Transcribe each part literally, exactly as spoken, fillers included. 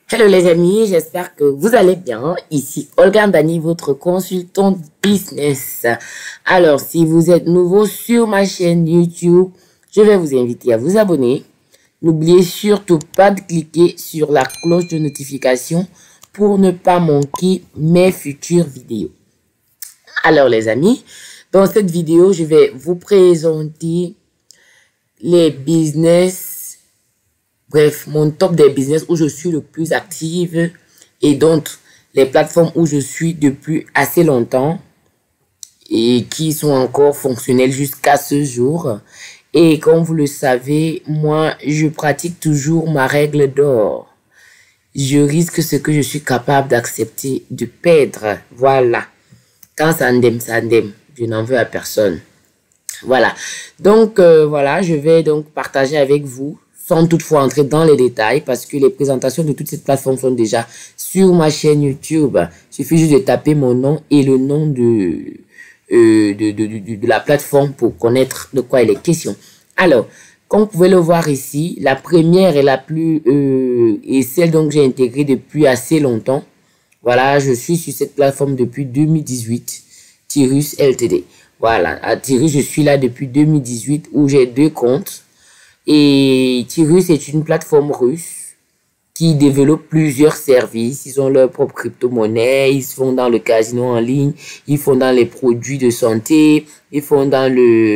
Hello les amis, j'espère que vous allez bien. Ici Olga Ndani, votre consultante business. Alors, si vous êtes nouveau sur ma chaîne YouTube, je vais vous inviter à vous abonner. N'oubliez surtout pas de cliquer sur la cloche de notification pour ne pas manquer mes futures vidéos. Alors les amis, dans cette vidéo, je vais vous présenter les business. Bref, mon top des business où je suis le plus active et donc les plateformes où je suis depuis assez longtemps et qui sont encore fonctionnelles jusqu'à ce jour. Et comme vous le savez, moi, je pratique toujours ma règle d'or. Je risque ce que je suis capable d'accepter de perdre. Voilà. Quand ça ndème, ça ndème. Je n'en veux à personne. Voilà. Donc, euh, voilà, je vais donc partager avec vous sans toutefois entrer dans les détails parce que les présentations de toutes ces plateformes sont déjà sur ma chaîne YouTube. Il suffit juste de taper mon nom et le nom de, euh, de, de, de, de la plateforme pour connaître de quoi il est question. Alors, comme vous pouvez le voir ici, la première et la plus euh, et celle dont j'ai intégré depuis assez longtemps. Voilà, je suis sur cette plateforme depuis deux mille dix-huit, Tirus L T D. Voilà, à Tirus, je suis là depuis deux mille dix-huit où j'ai deux comptes. Et Tirus est une plateforme russe qui développe plusieurs services. Ils ont leur propre crypto-monnaie, ils font dans le casino en ligne, ils font dans les produits de santé, ils font dans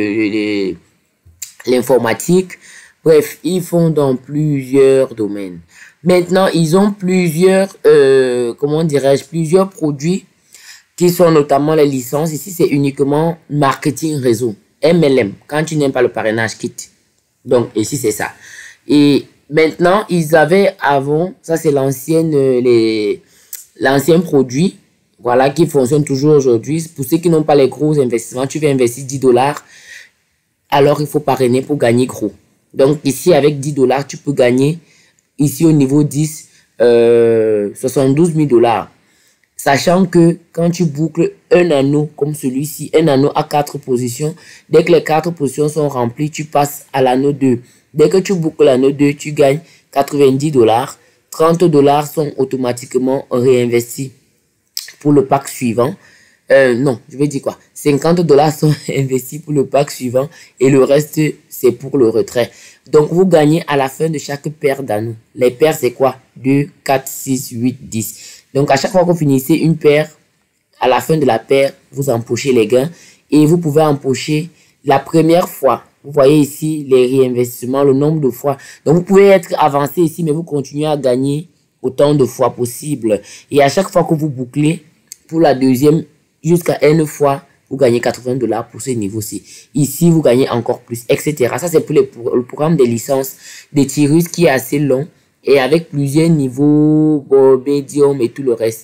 le l'informatique. Bref, ils font dans plusieurs domaines. Maintenant, ils ont plusieurs, euh, comment dirais-je, plusieurs produits qui sont notamment les licences. Ici, c'est uniquement marketing réseau, M L M. Quand tu n'aimes pas le parrainage, quitte. Donc, ici, c'est ça. Et maintenant, ils avaient avant, ça c'est l'ancienne, les, l'ancien produit, voilà, qui fonctionne toujours aujourd'hui. Pour ceux qui n'ont pas les gros investissements, tu veux investir dix dollars, alors il faut parrainer pour gagner gros. Donc, ici, avec dix dollars, tu peux gagner, ici au niveau dix, euh, soixante-douze mille dollars. Sachant que quand tu boucles un anneau comme celui-ci, un anneau à quatre positions, dès que les quatre positions sont remplies, tu passes à l'anneau deux. Dès que tu boucles l'anneau deux, tu gagnes quatre-vingt-dix dollars. trente dollars sont automatiquement réinvestis pour le pack suivant. Euh, non, je vais dire quoi? cinquante dollars sont investis pour le pack suivant et le reste, c'est pour le retrait. Donc, vous gagnez à la fin de chaque paire d'anneaux. Les paires, c'est quoi? deux, quatre, six, huit, dix. Donc, à chaque fois que vous finissez une paire, à la fin de la paire, vous empochez les gains et vous pouvez empocher la première fois. Vous voyez ici les réinvestissements, le nombre de fois. Donc, vous pouvez être avancé ici, mais vous continuez à gagner autant de fois possible. Et à chaque fois que vous bouclez, pour la deuxième, jusqu'à une fois, vous gagnez quatre-vingts dollars pour ce niveau-ci. Ici, vous gagnez encore plus, et cetera. Ça, c'est pour, les, pour le programme des licences des Tirus qui est assez long. Et avec plusieurs niveaux, bon, médium et tout le reste.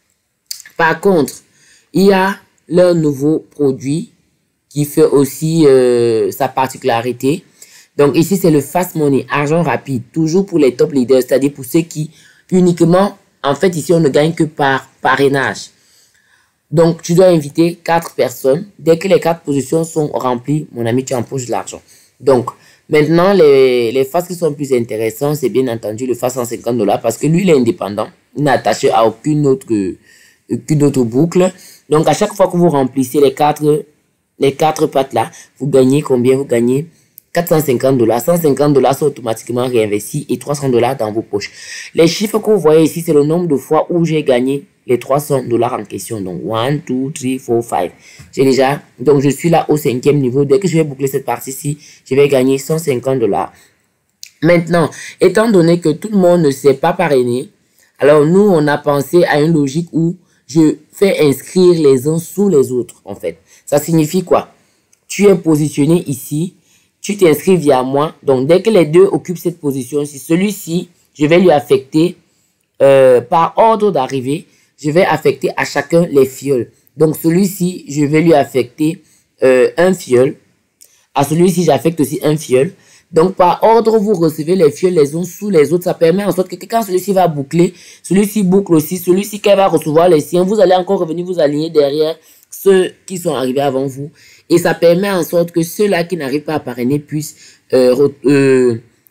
Par contre, il y a leur nouveau produit qui fait aussi euh, sa particularité. Donc ici, c'est le Fast Money, argent rapide. Toujours pour les top leaders, c'est-à-dire pour ceux qui uniquement, en fait, ici, on ne gagne que par parrainage. Donc, tu dois inviter quatre personnes. Dès que les quatre positions sont remplies, mon ami, tu empoches de l'argent. Donc, maintenant, les, les phases qui sont plus intéressantes, c'est bien entendu le Fast cent cinquante dollars parce que lui, il est indépendant. Il n'est attaché à aucune autre, aucune autre boucle. Donc, à chaque fois que vous remplissez les quatre, les quatre pattes là, vous gagnez combien? Vous gagnez quatre cent cinquante dollars. cent cinquante dollars sont automatiquement réinvestis et trois cents dollars dans vos poches. Les chiffres que vous voyez ici, c'est le nombre de fois où j'ai gagné les trois cents dollars en question. Donc, un, deux, trois, quatre, cinq. J'ai déjà, donc je suis là au cinquième niveau. Dès que je vais boucler cette partie-ci, je vais gagner cent cinquante dollars. Maintenant, étant donné que tout le monde ne s'est pas parrainé, alors nous, on a pensé à une logique où je fais inscrire les uns sous les autres, en fait. Ça signifie quoi? Tu es positionné ici, tu t'inscris via moi. Donc, dès que les deux occupent cette position-ci, celui-ci, je vais lui affecter euh, par ordre d'arrivée. Je vais affecter à chacun les fioles. Donc, celui-ci, je vais lui affecter euh, un fiole. À celui-ci, j'affecte aussi un fiole. Donc, par ordre, vous recevez les fioles les uns sous les autres. Ça permet en sorte que quand celui-ci va boucler, celui-ci boucle aussi, celui-ci qui va recevoir les siens, vous allez encore revenir vous aligner derrière ceux qui sont arrivés avant vous. Et ça permet en sorte que ceux-là qui n'arrivent pas à parrainer puissent euh, euh,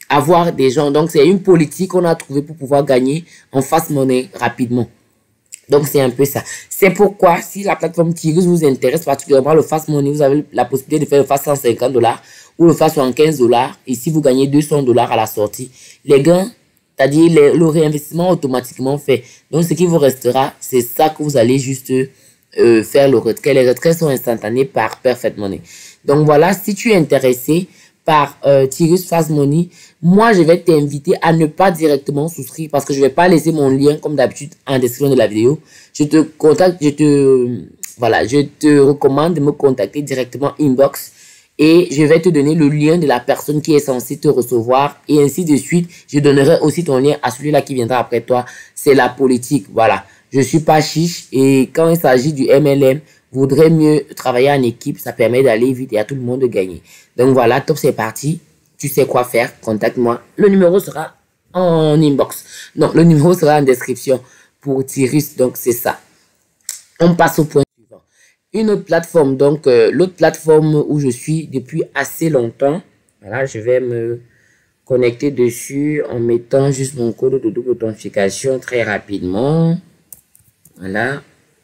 avoir des gens. Donc, c'est une politique qu'on a trouvée pour pouvoir gagner en fast money rapidement. Donc, c'est un peu ça. C'est pourquoi, si la plateforme Tigris vous intéresse particulièrement le fast money, vous avez la possibilité de faire le fast cent cinquante dollars ou le fast soixante-quinze dollars. Et si vous gagnez deux cents dollars à la sortie, les gains, c'est-à-dire le, le réinvestissement automatiquement fait. Donc, ce qui vous restera, c'est ça que vous allez juste euh, faire le retrait. Les retraits sont instantanés par Perfect Money. Donc, voilà, si tu es intéressé par euh, Tigris Fast Money, moi, je vais t'inviter à ne pas directement souscrire parce que je vais pas laisser mon lien comme d'habitude en description de la vidéo. Je te contacte, je te, voilà, je te recommande de me contacter directement inbox et je vais te donner le lien de la personne qui est censée te recevoir et ainsi de suite. Je donnerai aussi ton lien à celui-là qui viendra après toi. C'est la politique, voilà. Je suis pas chiche et quand il s'agit du M L M, vaudrait mieux travailler en équipe, ça permet d'aller vite et à tout le monde de gagner. Donc voilà, top, c'est parti. Tu sais quoi faire, contacte-moi. Le numéro sera en inbox. Non, le numéro sera en description pour Tigris, donc c'est ça. On passe au point suivant. Une autre plateforme, donc euh, l'autre plateforme où je suis depuis assez longtemps. Voilà, je vais me connecter dessus en mettant juste mon code de double authentification très rapidement. Voilà.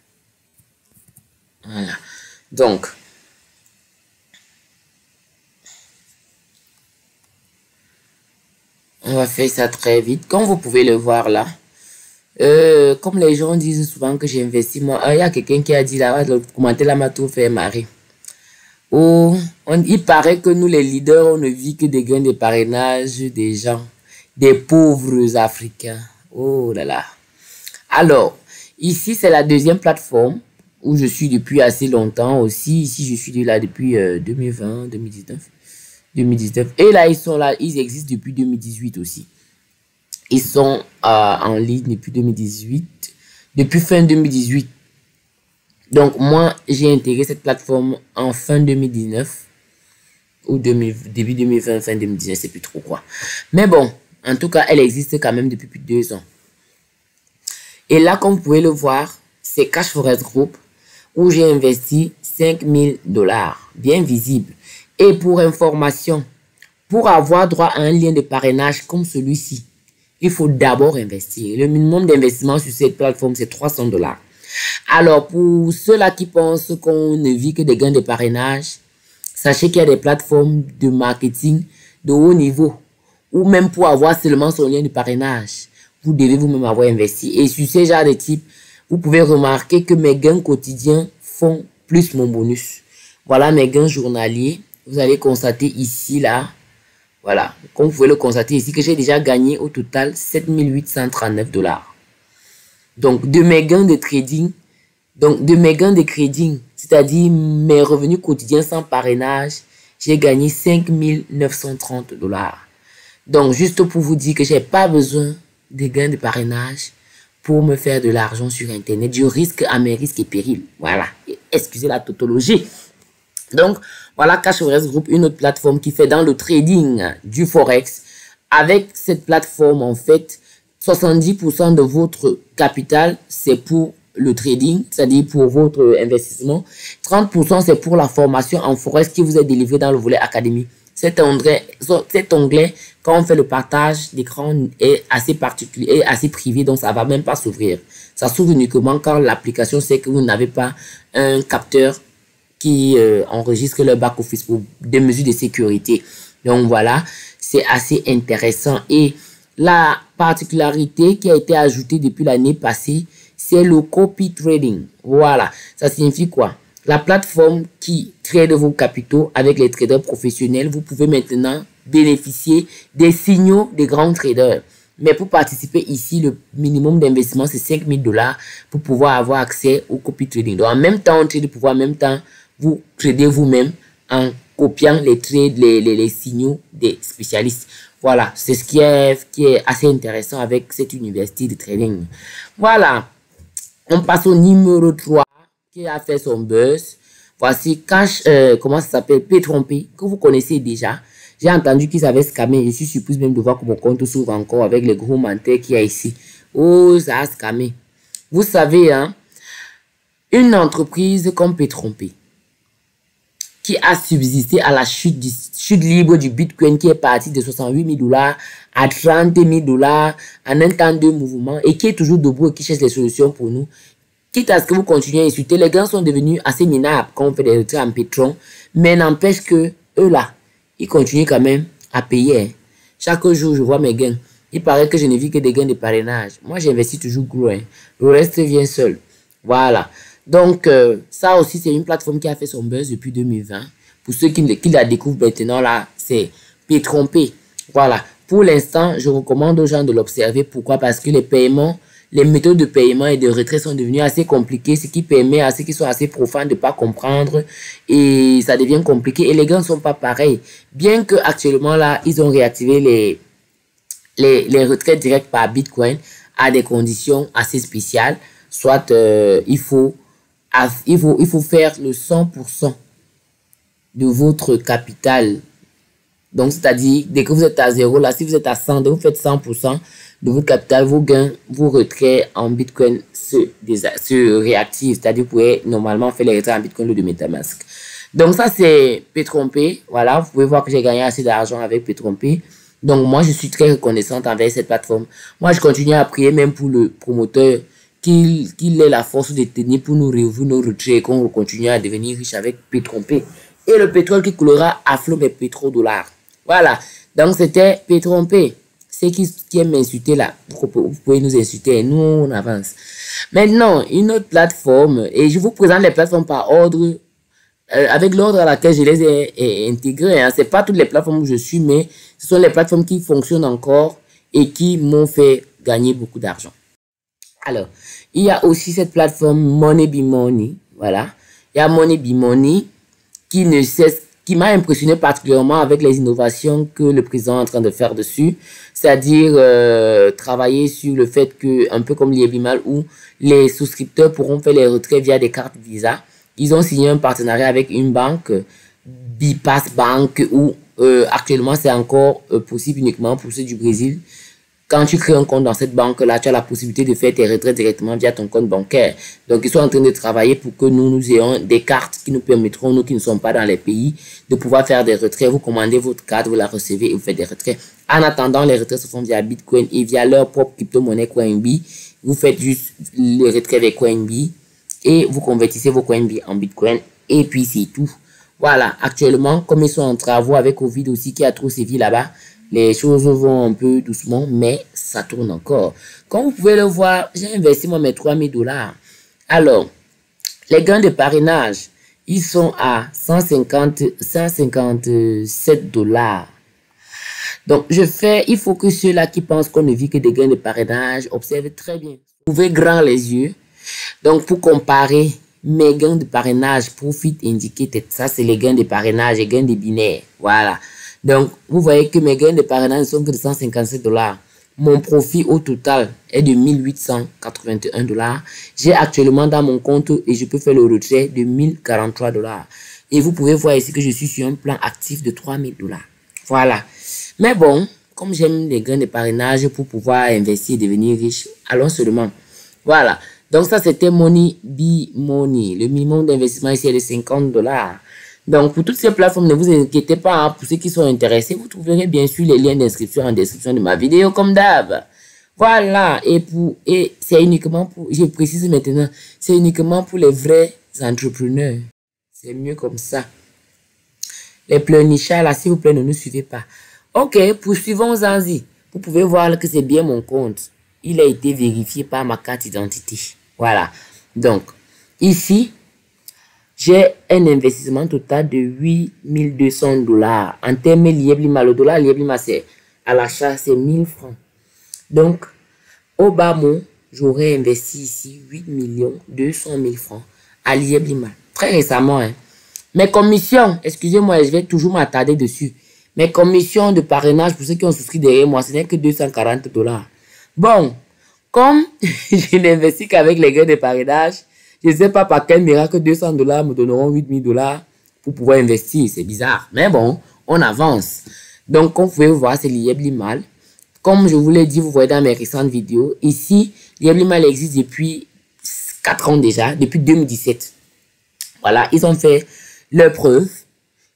Voilà. Donc, on va faire ça très vite. Comme vous pouvez le voir là, euh, comme les gens disent souvent que j'ai investi, moi, il y a quelqu'un qui a dit là, le commentaire là m'a tout fait marrer. Oh, on, il paraît que nous les leaders, on ne vit que des gains de parrainage des gens, des pauvres Africains. Oh là là. Alors, ici c'est la deuxième plateforme où je suis depuis assez longtemps aussi. Ici, je suis là depuis euh, deux mille vingt, deux mille dix-neuf. deux mille dix-neuf. Et là, ils sont là, ils existent depuis deux mille dix-huit aussi. Ils sont euh, en ligne depuis deux mille dix-huit, depuis fin deux mille dix-huit. Donc, moi, j'ai intégré cette plateforme en fin deux mille dix-neuf ou début deux mille vingt, fin deux mille dix-neuf, c'est plus trop quoi. Mais bon, en tout cas, elle existe quand même depuis plus de deux ans. Et là, comme vous pouvez le voir, c'est Cash Forest Group où j'ai investi cinq mille dollars, bien visible. Et pour information, pour avoir droit à un lien de parrainage comme celui-ci, il faut d'abord investir. Le minimum d'investissement sur cette plateforme, c'est trois cents dollars. Alors, pour ceux-là qui pensent qu'on ne vit que des gains de parrainage, sachez qu'il y a des plateformes de marketing de haut niveau, ou même pour avoir seulement son lien de parrainage, vous devez vous-même avoir investi. Et sur ces genres de types, vous pouvez remarquer que mes gains quotidiens font plus mon bonus. Voilà mes gains journaliers. Vous allez constater ici, là, voilà, comme vous pouvez le constater ici, que j'ai déjà gagné au total sept mille huit cent trente-neuf dollars. Donc, de mes gains de trading, donc de mes gains de trading, c'est-à-dire mes revenus quotidiens sans parrainage, j'ai gagné cinq mille neuf cent trente dollars. Donc, juste pour vous dire que j'ai pas besoin de gains de parrainage pour me faire de l'argent sur Internet. Je risque à mes risques et périls. Voilà. Excusez la tautologie. Donc, voilà Cash Forest Group, une autre plateforme qui fait dans le trading du Forex. Avec cette plateforme, en fait, soixante-dix pour cent de votre capital, c'est pour le trading, c'est-à-dire pour votre investissement. trente pour cent, c'est pour la formation en Forex qui vous est délivrée dans le volet académie. Cet onglet, cet onglet, quand on fait le partage d'écran, est assez particulier, est assez privé, donc ça va même pas s'ouvrir. Ça s'ouvre uniquement quand l'application sait que vous n'avez pas un capteur qui euh, enregistre le back-office pour des mesures de sécurité. Donc voilà, c'est assez intéressant. Et la particularité qui a été ajoutée depuis l'année passée, c'est le copy trading. Voilà, ça signifie quoi? La plateforme qui trade vos capitaux avec les traders professionnels, vous pouvez maintenant bénéficier des signaux des grands traders. Mais pour participer ici, le minimum d'investissement, c'est cinq mille dollars pour pouvoir avoir accès au copy trading. Donc, en même temps, on trade pour pouvoir en même temps vous trader vous-même en copiant les trades, les, les, les signaux des spécialistes. Voilà, c'est ce qui est, qui est assez intéressant avec cette université de trading. Voilà, on passe au numéro trois qui a fait son buzz. Voici Cash, euh, comment ça s'appelle, P-Trompé, que vous connaissez déjà. J'ai entendu qu'ils avaient scammé. Je suis surprise même de voir que mon compte s'ouvre encore avec les gros menteurs qu'il y a ici. Oh, ça a scammé. Vous savez, hein, une entreprise comme P-Trompé, qui a subsisté à la chute, du, chute libre du Bitcoin qui est parti de soixante-huit mille dollars à trente mille dollars en un temps de mouvement et qui est toujours debout et qui cherche des solutions pour nous. Quitte à ce que vous continuez à insulter, les gains sont devenus assez minables quand on fait des retraits en pétron, mais n'empêche que eux là, ils continuent quand même à payer. Hein. Chaque jour, je vois mes gains. Il paraît que je ne vis que des gains de parrainage. Moi, j'investis toujours gros. Hein. Le reste vient seul. Voilà. Donc, euh, ça aussi, c'est une plateforme qui a fait son buzz depuis deux mille vingt. Pour ceux qui, qui la découvrent maintenant, là, c'est Pétrompé. Voilà. Pour l'instant, je recommande aux gens de l'observer. Pourquoi? Parce que les paiements, les méthodes de paiement et de retrait sont devenues assez compliquées, ce qui permet à ceux qui sont assez profanes de ne pas comprendre et ça devient compliqué. Et les gars ne sont pas pareils. Bien que actuellement, là, ils ont réactivé les, les, les retraits directs par Bitcoin à des conditions assez spéciales. Soit euh, il faut Il faut, il faut faire le cent pour cent de votre capital. Donc, c'est-à-dire, dès que vous êtes à zéro, là, si vous êtes à cent, vous faites cent pour cent de votre capital, vos gains, vos retraits en Bitcoin se, se réactivent. C'est-à-dire, vous pouvez normalement faire les retraits en Bitcoin de MetaMask. Donc, ça, c'est Pétrompé. Voilà, vous pouvez voir que j'ai gagné assez d'argent avec Pétrompé. Donc, moi, je suis très reconnaissante envers cette plateforme. Moi, je continue à prier même pour le promoteur qu'il qu'il ait la force de tenir pour nous réouvrir nos retraits et qu'on continue à devenir riche avec Pétrompé. Et le pétrole qui coulera à flot mes pétrodollars. Voilà. Donc, c'était Pétrompé. C'est qui, qui aime m'insulter là. Vous pouvez nous insulter et nous, on avance. Maintenant, une autre plateforme. Et je vous présente les plateformes par ordre. Euh, avec l'ordre à laquelle je les ai, ai intégrées. Hein. Ce n'est pas toutes les plateformes où je suis, mais ce sont les plateformes qui fonctionnent encore et qui m'ont fait gagner beaucoup d'argent. Alors, il y a aussi cette plateforme Money Be Money, voilà. Il y a Money Be Money qui ne cesse, qui m'a impressionné particulièrement avec les innovations que le président est en train de faire dessus, c'est-à-dire euh, travailler sur le fait que, un peu comme Lieblimal, où les souscripteurs pourront faire les retraits via des cartes Visa. Ils ont signé un partenariat avec une banque, Bipass Bank, où euh, actuellement c'est encore euh, possible uniquement pour ceux du Brésil. Quand tu crées un compte dans cette banque-là, tu as la possibilité de faire tes retraits directement via ton compte bancaire. Donc, ils sont en train de travailler pour que nous, nous ayons des cartes qui nous permettront, nous qui ne sommes pas dans les pays, de pouvoir faire des retraits. Vous commandez votre carte, vous la recevez et vous faites des retraits. En attendant, les retraits se font via Bitcoin et via leur propre crypto-monnaie Coinb. Vous faites juste les retraits avec Coinb et vous convertissez vos Coinb en Bitcoin et puis c'est tout. Voilà, actuellement, comme ils sont en travaux avec Covid aussi qui a trop sévi là-bas, les choses vont un peu doucement, mais ça tourne encore. Comme vous pouvez le voir, j'ai investi moi mes trois mille dollars. Alors, les gains de parrainage, ils sont à cent cinquante, cent cinquante-sept dollars. Donc, je fais, il faut que ceux-là qui pensent qu'on ne vit que des gains de parrainage observent très bien. Ouvrez grand les yeux. Donc, pour comparer mes gains de parrainage, profit indicated, ça c'est les gains de parrainage et gains de binaires. Voilà. Donc, vous voyez que mes gains de parrainage sont que de cent cinquante-sept dollars. Mon profit au total est de mille huit cent quatre-vingt-un dollars. J'ai actuellement dans mon compte et je peux faire le retrait de mille quarante-trois dollars. Et vous pouvez voir ici que je suis sur un plan actif de trois mille dollars. Voilà. Mais bon, comme j'aime les gains de parrainage pour pouvoir investir et devenir riche, allons seulement. Voilà. Donc, ça, c'était Money Be Money. Le minimum d'investissement ici est de cinquante dollars. Donc, pour toutes ces plateformes, ne vous inquiétez pas. Hein, pour ceux qui sont intéressés, vous trouverez bien sûr les liens d'inscription en description de ma vidéo, comme d'hab. Voilà. Et pour et c'est uniquement pour, je précise maintenant, c'est uniquement pour les vrais entrepreneurs. C'est mieux comme ça. Les pleurnichards, là, s'il vous plaît, ne nous suivez pas. Ok, poursuivons-en-y. Vous pouvez voir que c'est bien mon compte. Il a été vérifié par ma carte d'identité. Voilà. Donc, ici, j'ai un investissement total de huit mille deux cents dollars. En termes Lieblima, le dollar Lieblima, c'est à l'achat, c'est mille francs. Donc, au bas mot, j'aurais investi ici huit millions deux cent mille francs à Lieblima. Très récemment, hein. Mes commissions, excusez-moi, je vais toujours m'attarder dessus. Mes commissions de parrainage, pour ceux qui ont souscrit derrière moi, ce n'est que deux cent quarante dollars. Bon, comme je n'investis qu'avec les gains de parrainage, je ne sais pas par quel miracle deux cents dollars me donneront huit mille dollars pour pouvoir investir. C'est bizarre. Mais bon, on avance. Donc, comme vous pouvez voir, c'est Lieblimal. Comme je vous l'ai dit, vous voyez dans mes récentes vidéos, ici, Lieblimal existe depuis quatre ans déjà, depuis deux mille dix-sept. Voilà, ils ont fait leur preuve.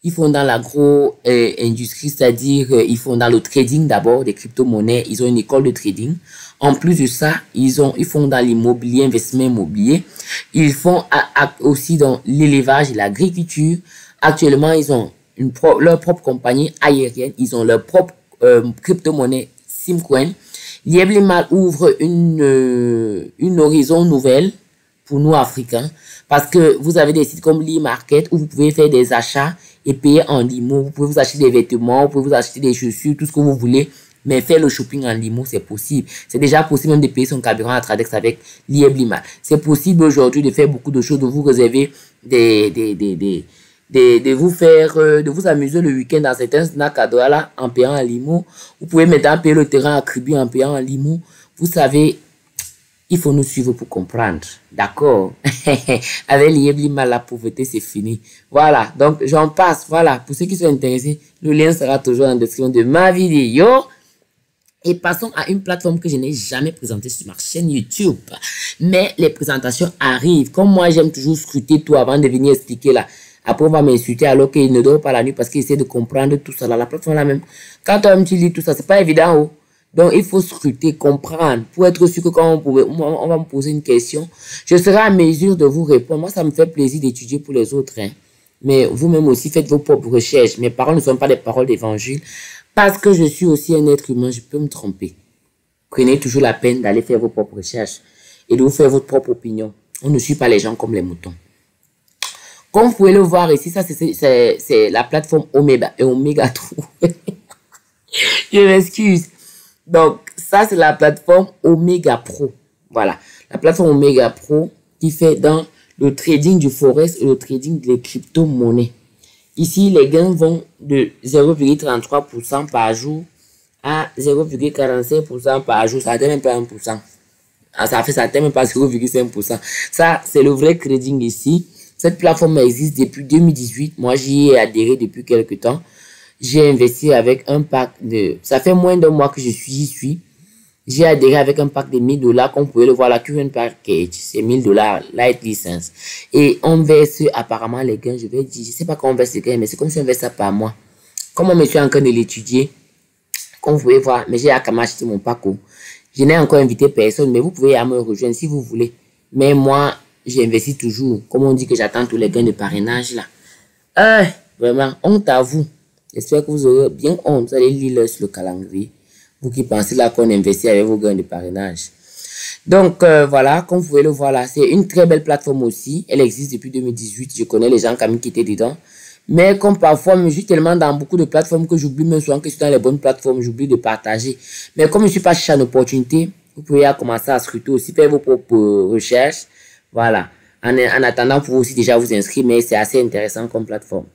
Ils font dans l'agro-industrie, c'est-à-dire euh, ils font dans le trading d'abord, des crypto-monnaies. Ils ont une école de trading. En plus de ça, ils, ont, ils font dans l'immobilier, investissement immobilier. Ils font à, à, aussi dans l'élevage et l'agriculture. Actuellement, ils ont une pro, leur propre compagnie aérienne. Ils ont leur propre euh, crypto-monnaie Simcoin. Lieblimal ouvre une, euh, une horizon nouvelle pour nous Africains. Parce que vous avez des sites comme l'e-market où vous pouvez faire des achats et payer en limo. Vous pouvez vous acheter des vêtements, vous pouvez vous acheter des chaussures, tout ce que vous voulez. Mais faire le shopping en limo, c'est possible. C'est déjà possible même de payer son carburant à Tradex avec Lieblimal. C'est possible aujourd'hui de faire beaucoup de choses, de vous réserver des... des, des, des De, de vous faire, euh, de vous amuser le week-end dans certains snacks à Douala en payant en limo. Vous pouvez maintenant payer le terrain à Kribi en payant en limo. Vous savez, il faut nous suivre pour comprendre. D'accord? Avec Lieblimal, la pauvreté, c'est fini. Voilà, donc j'en passe. Voilà, pour ceux qui sont intéressés, le lien sera toujours dans la description de ma vidéo. Et passons à une plateforme que je n'ai jamais présentée sur ma chaîne YouTube. Mais les présentations arrivent. Comme moi, j'aime toujours scruter tout avant de venir expliquer là. Après, on va m'insulter alors qu'il ne dort pas la nuit parce qu'il essaie de comprendre tout ça. Là, la plateforme là même. Quand on tu lis tout ça, c'est pas évident. Oh. Donc, il faut scruter, comprendre pour être sûr que quand on, pouvait, on va me poser une question, je serai à mesure de vous répondre. Moi, ça me fait plaisir d'étudier pour les autres. Hein. Mais vous-même aussi, faites vos propres recherches. Mes paroles ne sont pas des paroles d'évangile. Parce que je suis aussi un être humain, je peux me tromper. Prenez toujours la peine d'aller faire vos propres recherches et de vous faire votre propre opinion. On ne suit pas les gens comme les moutons. Comme vous pouvez le voir ici, ça c'est la plateforme Omega et Omega True. Je m'excuse. Donc, ça c'est la plateforme Omega Pro. Voilà. La plateforme Omega Pro qui fait dans le trading du forex et le trading des crypto-monnaies. Ici, les gains vont de zéro virgule trente-trois pour cent par jour à zéro virgule quarante-cinq pour cent par jour. Ça atteint même pas un pour cent. Ça fait ça atteint même pas zéro virgule cinq pour cent. Ça, c'est le vrai trading ici. Cette plateforme existe depuis deux mille dix-huit. Moi, j'y ai adhéré depuis quelques temps. J'ai investi avec un pack de... Ça fait moins d'un mois que je suis, j'y suis. J'ai adhéré avec un pack de mille dollars. Comme vous pouvez le voir, la current package, c'est mille dollars, light license. Et on verse apparemment les gains. Je vais dire, je sais pas comment on verse les gains, mais c'est comme si on verse ça par mois. Comme on me suis en train de l'étudier, comme vous pouvez voir, mais j'ai à acheter mon pack. Je n'ai encore invité personne, mais vous pouvez me rejoindre si vous voulez. Mais moi, j'investis toujours. Comme on dit que j'attends tous les gains de parrainage là. Euh, vraiment, honte à vous. J'espère que vous aurez bien honte. Vous allez lire sur le calendrier. Vous qui pensez là qu'on investit avec vos gains de parrainage. Donc euh, voilà, comme vous pouvez le voir là, c'est une très belle plateforme aussi. Elle existe depuis deux mille dix-huit. Je connais les gens qui étaient dedans. Mais comme parfois, je suis tellement dans beaucoup de plateformes que j'oublie même souvent que je suis dans les bonnes plateformes, j'oublie de partager. Mais comme je ne suis pas cherché à une opportunité, vous pouvez commencer à scruter aussi, faire vos propres recherches. Voilà. En, en attendant, vous pouvez aussi déjà vous inscrire, mais c'est assez intéressant comme plateforme.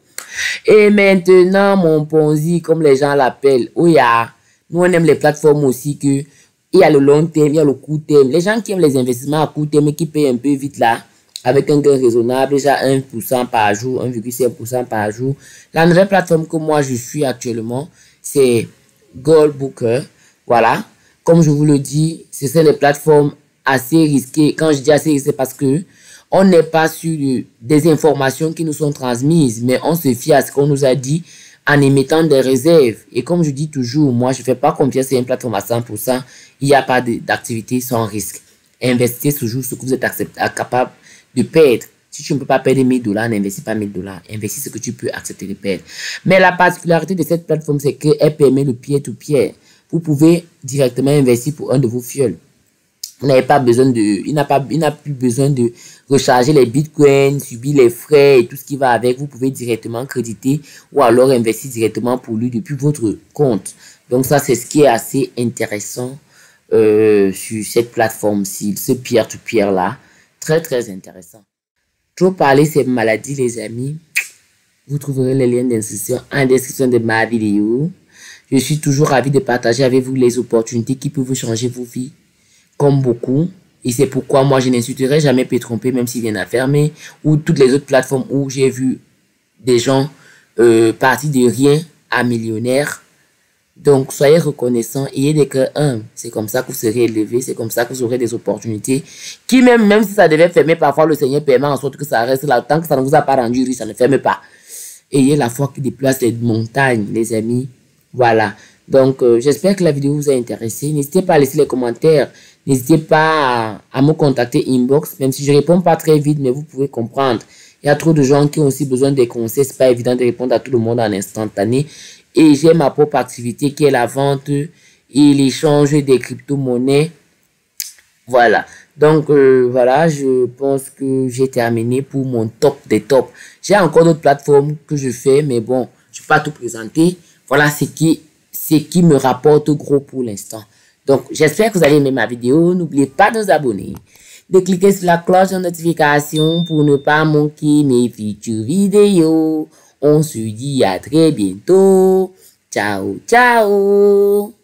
Et maintenant, mon Ponzi, comme les gens l'appellent, où il y a, nous on aime les plateformes aussi que, il y a le long terme, il y a le court terme. Les gens qui aiment les investissements à court terme et qui payent un peu vite là, avec un gain raisonnable, déjà un pour cent par jour, un virgule cinq pour cent par jour. La nouvelle plateforme que moi je suis actuellement, c'est Goldbooker. Voilà. Comme je vous le dis, ce sont des plateformes assez risquées. Quand je dis assez risquées, c'est parce que on n'est pas sur de, des informations qui nous sont transmises, mais on se fie à ce qu'on nous a dit en émettant des réserves. Et comme je dis toujours, moi, je ne fais pas confiance à une plateforme à cent pour cent. Il n'y a pas d'activité sans risque. Investissez toujours ce que vous êtes capable de perdre. Si tu ne peux pas perdre mille dollars, n'investis pas mille dollars. Investis ce que tu peux accepter de perdre. Mais la particularité de cette plateforme, c'est qu'elle permet le peer-to-peer. Vous pouvez directement investir pour un de vos fioles. Vous n'avez pas besoin de, il n'a pas, il n'a plus besoin de recharger les bitcoins, subir les frais et tout ce qui va avec. Vous pouvez directement créditer ou alors investir directement pour lui depuis votre compte. Donc ça, c'est ce qui est assez intéressant euh, sur cette plateforme-ci, ce peer-to-peer là. Très, très intéressant. Trop parler, c'est maladie, les amis. Vous trouverez les liens d'inscription en description de ma vidéo. Je suis toujours ravi de partager avec vous les opportunités qui peuvent changer vos vies. Comme beaucoup, et c'est pourquoi moi je n'insulterai jamais Pétrompé, même s'il vient à fermer, ou toutes les autres plateformes où j'ai vu des gens euh, partis de rien à millionnaires. Donc soyez reconnaissants, ayez des cœurs humbles. C'est comme ça que vous serez élevés, c'est comme ça que vous aurez des opportunités qui même, même si ça devait fermer, parfois le Seigneur permet en sorte que ça reste là. Tant que ça ne vous a pas rendu riche, ça ne ferme pas. ayez la foi qui déplace les montagnes, les amis. Voilà. Donc, euh, j'espère que la vidéo vous a intéressé. N'hésitez pas à laisser les commentaires. N'hésitez pas à, à me contacter inbox, même si je réponds pas très vite, mais vous pouvez comprendre. Il y a trop de gens qui ont aussi besoin des conseils. C'est pas évident de répondre à tout le monde en instantané. Et j'ai ma propre activité qui est la vente et l'échange des crypto-monnaies. Voilà. Donc, euh, voilà, je pense que j'ai terminé pour mon top des tops. J'ai encore d'autres plateformes que je fais, mais bon, je ne vais pas tout présenter. Voilà ce qui, ce qui me rapporte gros pour l'instant. Donc, j'espère que vous allez aimer ma vidéo. N'oubliez pas de vous abonner, de cliquer sur la cloche de notification pour ne pas manquer mes futures vidéos. On se dit à très bientôt. Ciao, ciao.